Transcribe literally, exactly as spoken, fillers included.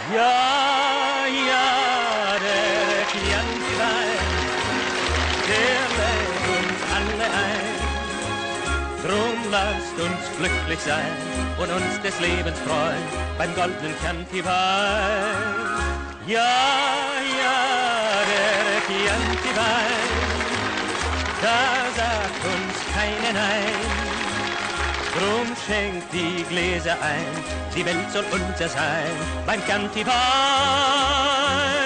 Ja, ja, der Chianti Wein, der lädt uns alle ein. Drum lasst uns glücklich sein und uns des Lebens freuen beim goldenen Chianti Wein. Ja, ja, der Chianti Wein, da sagt uns keine Nein. Drum schenkt die Gläser ein, die Welt soll unser sein beim Chianti Wein.